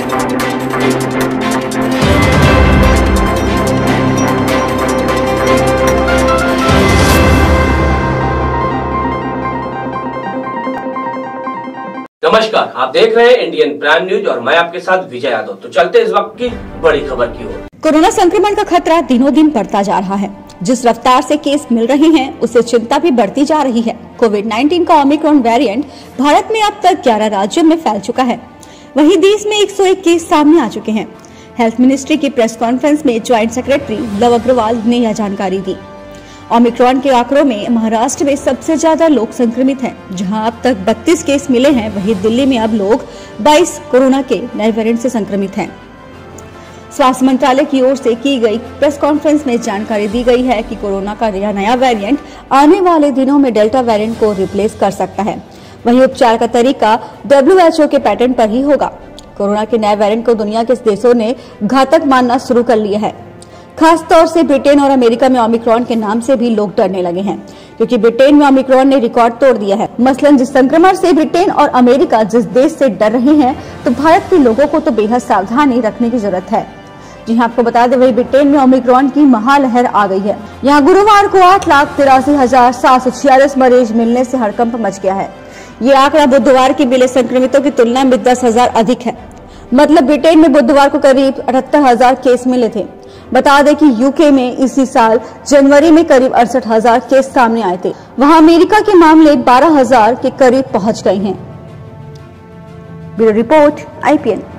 नमस्कार, आप देख रहे हैं इंडियन प्राइम न्यूज और मैं आपके साथ विजय यादव। तो चलते इस वक्त की बड़ी खबर की ओर। कोरोना संक्रमण का खतरा दिनों दिन बढ़ता जा रहा है। जिस रफ्तार से केस मिल रहे हैं उससे चिंता भी बढ़ती जा रही है। कोविड-19 का ओमिक्रॉन वेरिएंट भारत में अब तक 11 राज्यों में फैल चुका है। वहीं देश में 101 केस सामने आ चुके हैं। हेल्थ मिनिस्ट्री की प्रेस कॉन्फ्रेंस में ज्वाइंट सेक्रेटरी लव अग्रवाल ने यह जानकारी दी। ओमिक्रॉन के आंकड़ों में महाराष्ट्र में सबसे ज्यादा लोग संक्रमित हैं, जहां अब तक 32 केस मिले हैं। वहीं दिल्ली में अब लोग 22 कोरोना के नए वेरिएंट से संक्रमित हैं। स्वास्थ्य मंत्रालय की ओर से की गई प्रेस कॉन्फ्रेंस में जानकारी दी गई है कि कोरोना का यह नया वेरिएंट आने वाले दिनों में डेल्टा वेरिएंट को रिप्लेस कर सकता है। वहीं उपचार का तरीका WHO के पैटर्न पर ही होगा। कोरोना के नए वेरिएंट को दुनिया के देशों ने घातक मानना शुरू कर लिया है। खास तौर से ब्रिटेन और अमेरिका में ओमिक्रॉन के नाम से भी लोग डरने लगे हैं, क्योंकि ब्रिटेन में ओमिक्रॉन ने रिकॉर्ड तोड़ दिया है। मसलन जिस संक्रमण से ब्रिटेन और अमेरिका जिस देश से डर रहे हैं, तो भारत के लोगों को तो बेहद सावधानी रखने की जरूरत है। जी हाँ, आपको बता दें, वही ब्रिटेन में ओमिक्रॉन की महालहर आ गई है। यहाँ गुरुवार को 8,83,746 मरीज मिलने से हड़कंप मच गया है। ये आंकड़ा बुधवार के मिले संक्रमितों की तुलना में 10,000 अधिक है। मतलब ब्रिटेन में बुधवार को करीब 78,000 केस मिले थे। बता दें कि यूके में इसी साल जनवरी में करीब 68,000 केस सामने आए थे। वहां अमेरिका के मामले 12,000 के करीब पहुंच गए हैं। Bureau report IPN।